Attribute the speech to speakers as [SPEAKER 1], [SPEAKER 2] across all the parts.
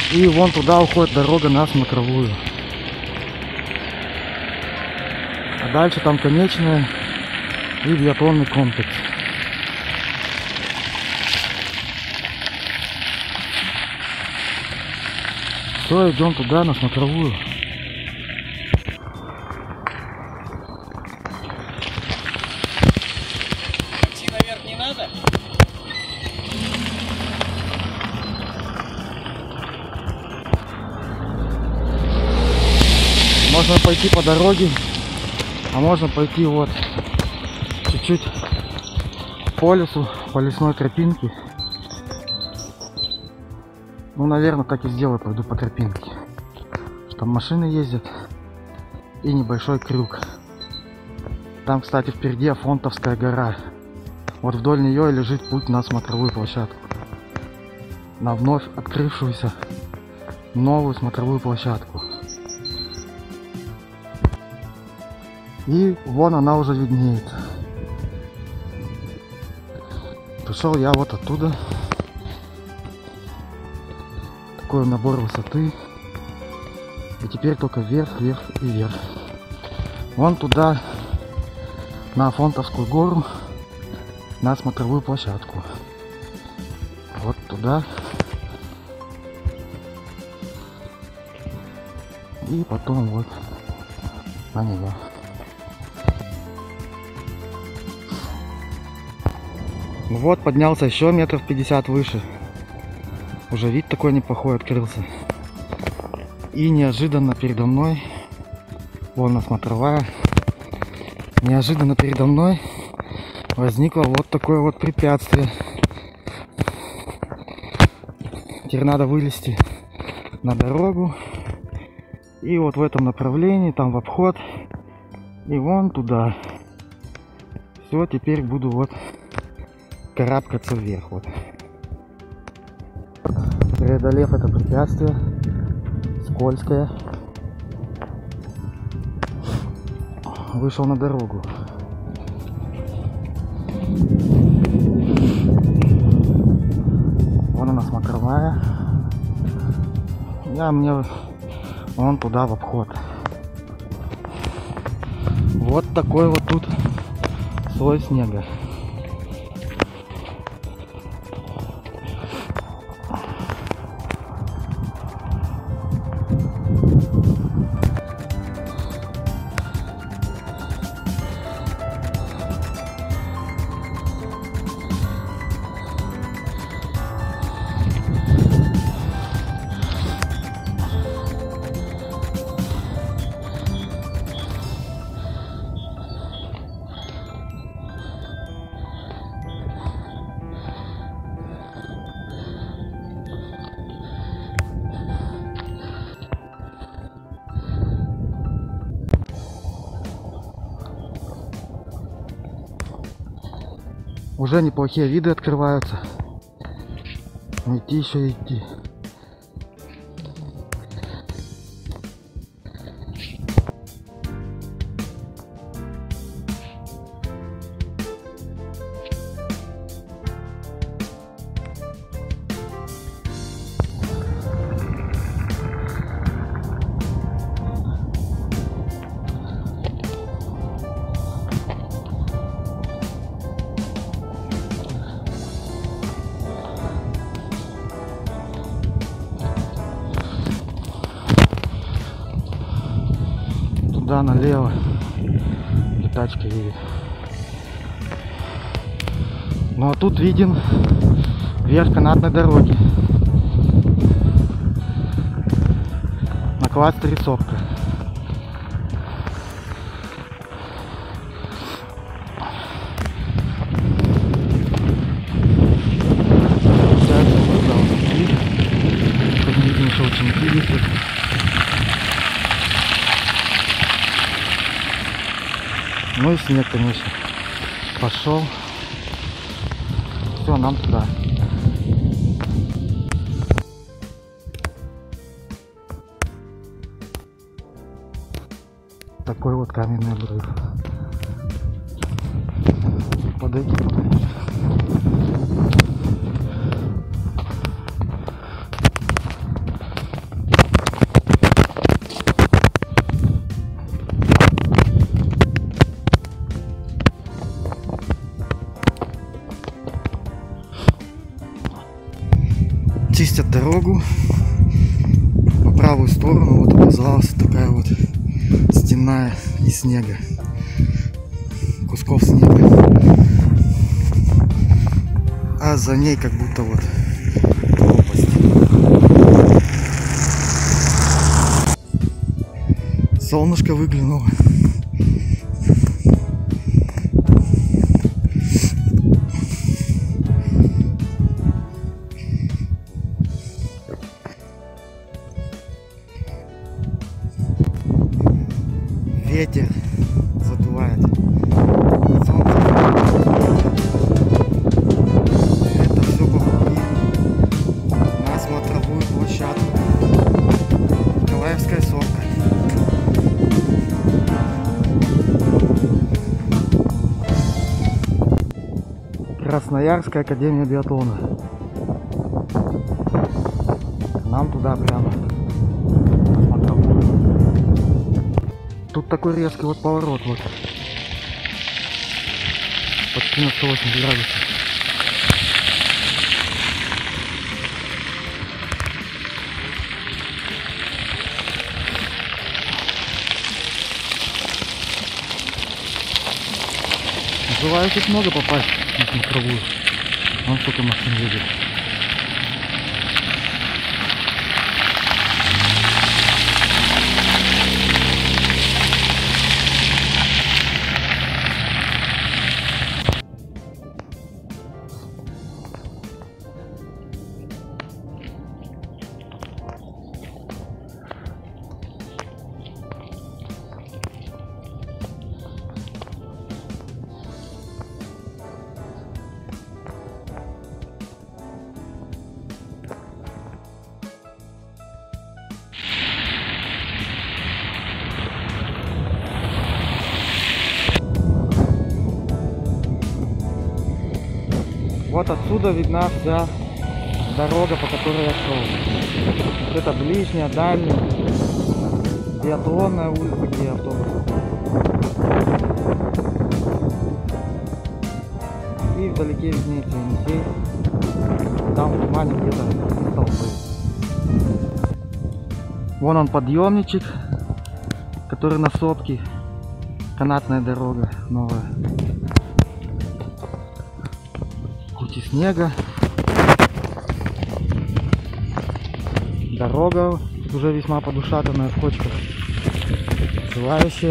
[SPEAKER 1] И вон туда уходит дорога на смотровую. А дальше там конечная и биатлонный комплекс. Все, идем туда на смотровую.
[SPEAKER 2] Идти наверх не надо?
[SPEAKER 1] Можно пойти по дороге, а можно пойти вот чуть-чуть по лесу, по лесной тропинке. Ну, наверное, так и сделаю, пойду по тропинке. Там машины ездят. И небольшой крюк. Там, кстати, впереди Афонтовская гора. Вот вдоль нее и лежит путь на смотровую площадку. На вновь открывшуюся новую смотровую площадку. И вон она уже виднеется. Пришел я вот оттуда. Такой набор высоты. И теперь только вверх, вверх и вверх. Вон туда, на Афонтовскую гору, на смотровую площадку. Вот туда. И потом вот на нее. Ну вот, поднялся еще метров 50 выше. Уже вид такой неплохой открылся. И неожиданно передо мной, вон она смотровая, неожиданно передо мной возникло вот такое вот препятствие. Теперь надо вылезти на дорогу. И вот в этом направлении, там в обход. И вон туда. Все, теперь буду вот карабкаться вверх. Вот. Преодолев это препятствие, скользкое, вышел на дорогу. Вон она смотровая. Мне вон туда в обход. Вот такой вот тут слой снега. Уже неплохие виды открываются. Идти еще идти. Туда налево, и тачка едет. Ну а тут виден верх канатной дороги на кластере Сопка. Ученики ездят. Ну и снег, конечно, пошел. Все, нам туда. Такой вот каменный обрыв. Подойти. чистят дорогу. По правую сторону вот образовалась такая вот стена из снега, кусков снега, а за ней как будто вот пропасть. Солнышко выглянуло. Ветер задувает. Солнце. Это все по пути на смотровую площадку. Николаевская сопка. Красноярская академия биатлона. Нам туда прямо. Смотровую. Тут такой резкий вот поворот вот. Почти на 180 градусов. Желающих много попасть на смотровую. Вон сколько машин едет. Вот отсюда видна вся дорога, по которой я шел. Вот это ближняя, дальняя, биатлонная улица, где автобус. И вдалеке виднеется Енисей. Там в тумане где-то столбы. Вон он подъемничек, который на сопке. Канатная дорога новая. Куча снега. Дорога уже весьма подушатанная в кочках. Желающие.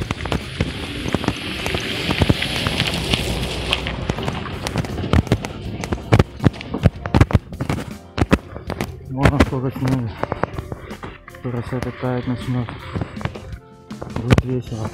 [SPEAKER 1] Вон сколько снега. Скоро все это таять начнет. Будет весело.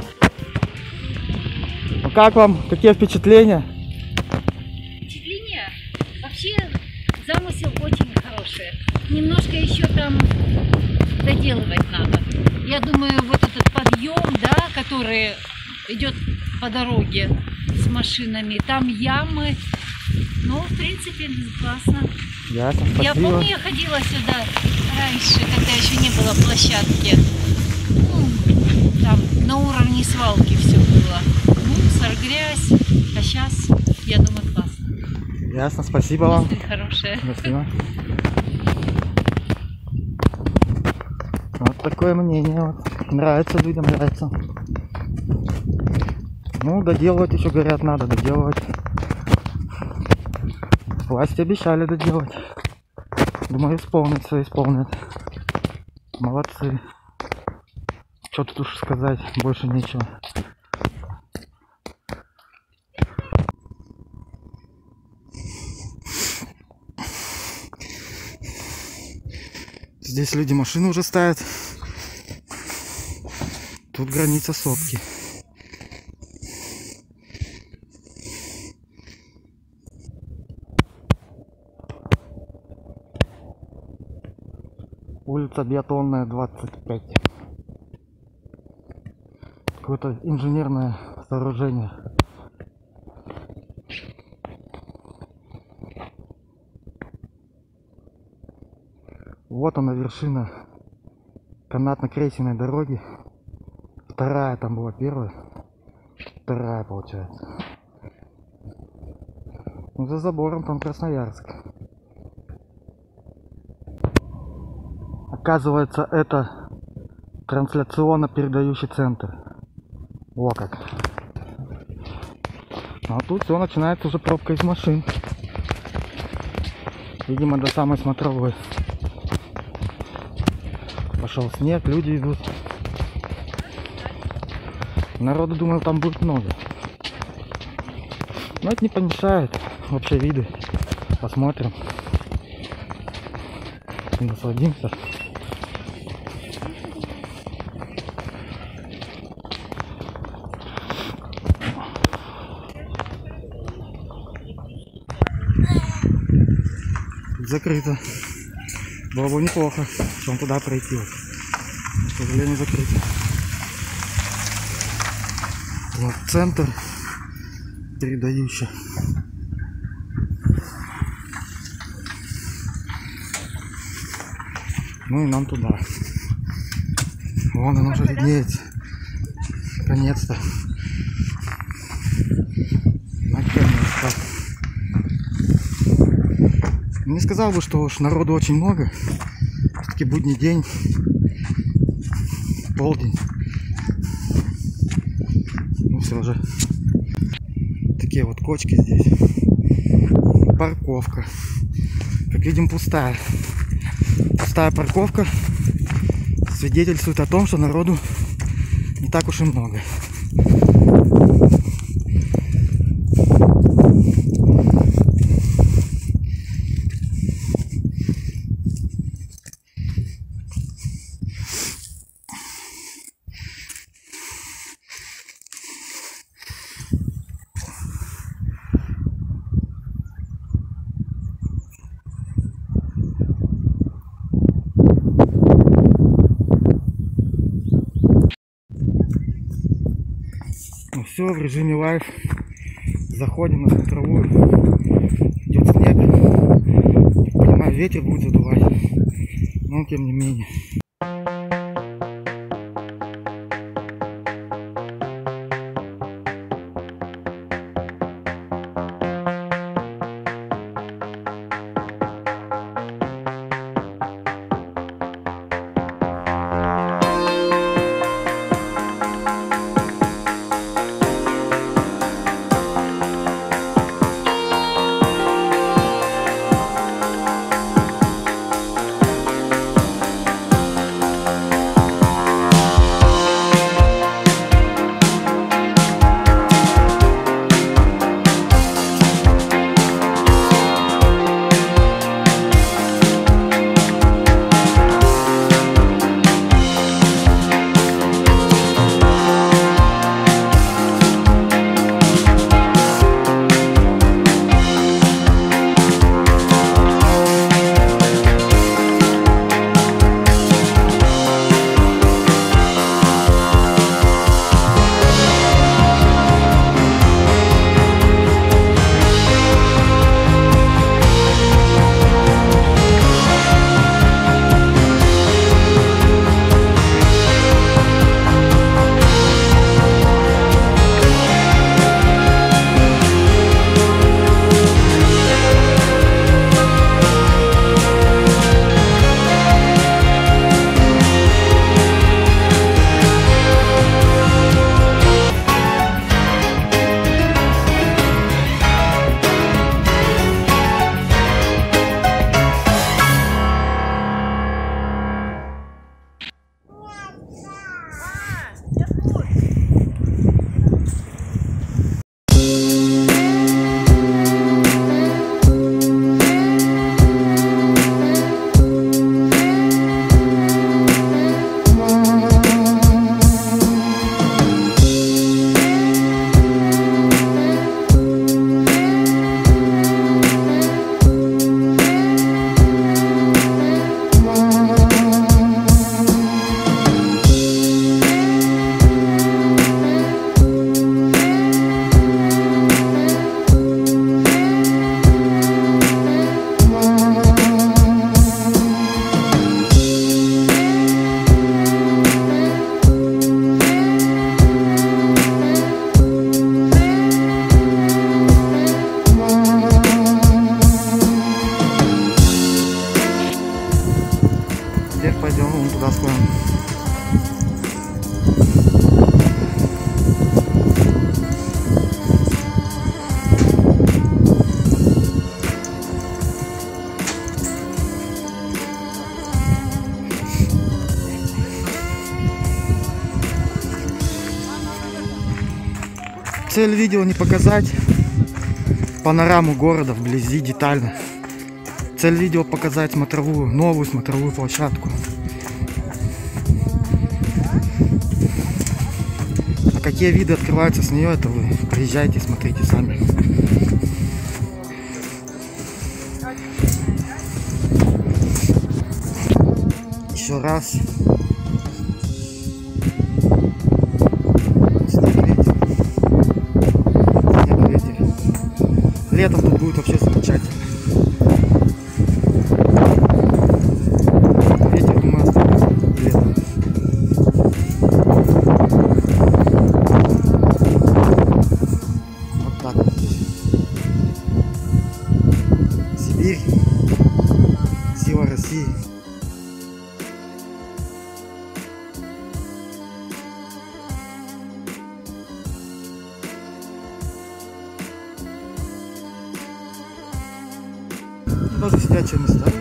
[SPEAKER 1] Ну как вам? Какие впечатления?
[SPEAKER 3] Впечатление? Вообще замысел очень хороший. Немножко еще там доделывать надо. Я думаю, вот этот подъем, да, который идет по дороге с машинами, там ямы. Ну, в принципе, классно.
[SPEAKER 1] Ясно,
[SPEAKER 3] Я
[SPEAKER 1] спасибо.
[SPEAKER 3] помню, я ходила сюда раньше, когда еще не было площадки. Ну, там на уровне свалки все было. Мусор, грязь. А сейчас, я думаю, классно.
[SPEAKER 1] Ясно, спасибо вам.
[SPEAKER 3] Мысль хорошая.
[SPEAKER 1] Спасибо. Вот такое мнение. Вот. Нравится людям, нравится. Ну, доделывать еще, говорят, надо доделывать. Власти обещали доделать. Думаю, исполнят, все исполнят. Молодцы. Что тут уж сказать, больше нечего. Здесь люди машины уже ставят. Тут граница сопки. Улица Биатлонная, 25. Какое-то инженерное сооружение. Вот она, вершина канатно-крейсерной дороги. Вторая там была, первая. Вторая, получается. Ну, за забором там Красноярск. Оказывается, это трансляционно-передающий центр. О как. А тут все начинается уже пробка из машин. Видимо, до самой смотровой. Пошел снег, люди идут. Народу, думаю, там будет много. Но это не помешает. Вообще виды. Посмотрим. И насладимся. Закрыто. Было бы неплохо, чем туда пройти. К сожалению, закрыто. Вот центр передающий. Ну и нам туда. Вон он уже виднеется. Наконец-то. Наконец-то. Не сказал бы, что уж народу очень много. Все-таки будний день. Полдень. Ну все же. Такие вот кочки здесь. Парковка. Как видим, пустая. Пустая парковка свидетельствует о том, что народу не так уж и много. Ну все, в режиме лайв. Заходим на смотровую. Идет снег. Я понимаю, ветер будет задувать. Но тем не менее. Цель видео не показать панораму города вблизи детально. Цель видео показать новую смотровую площадку. А какие виды открываются с нее, это вы приезжайте, смотрите сами. Еще раз. Летом тут будет вообще замечательно. Ветер, думаю, останется летом. Вот так вот здесь. Сибирь. Сила России. Даже сидячие места есть.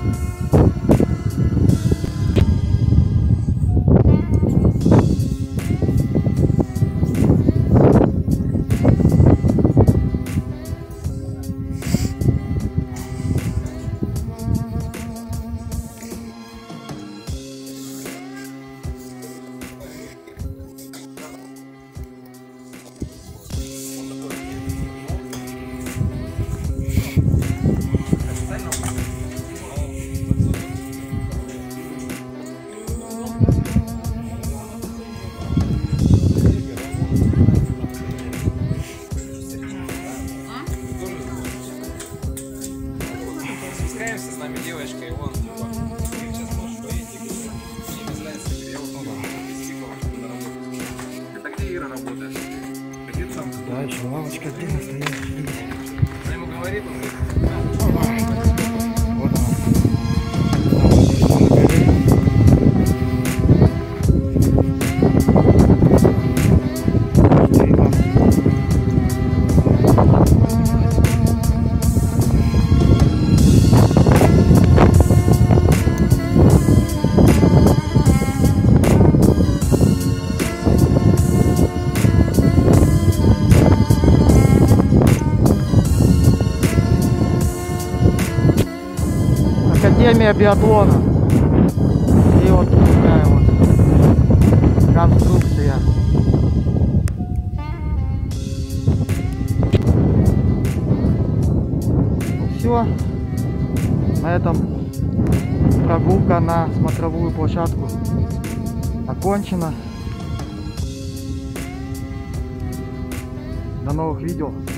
[SPEAKER 2] Спускаемся с нами девочка, и вон, ты сейчас можешь поесть, мне без разницы, где я вот на работу. Это где Ира работает? Где там?
[SPEAKER 1] Да, еще лавочка отдельно стоит.
[SPEAKER 2] Она ему говорит, он говорит,
[SPEAKER 1] Вот она. Там внизу на горе. Академия биатлона. И вот такая вот конструкция. Ну все. На этом прогулка на смотровую площадку окончена. До новых видео.